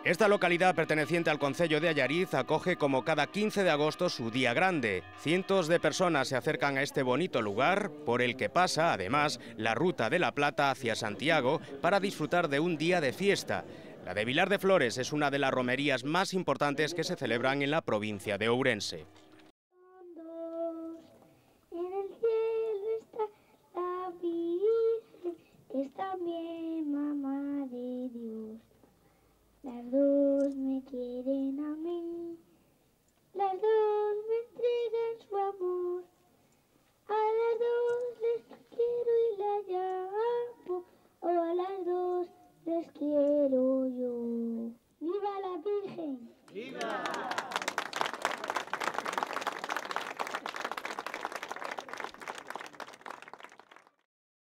Esta localidad perteneciente al concello de Allariz acoge como cada 15 de agosto su día grande. Cientos de personas se acercan a este bonito lugar, por el que pasa, además, la Ruta de la Plata hacia Santiago para disfrutar de un día de fiesta. La de Vilar de Flores es una de las romerías más importantes que se celebran en la provincia de Ourense.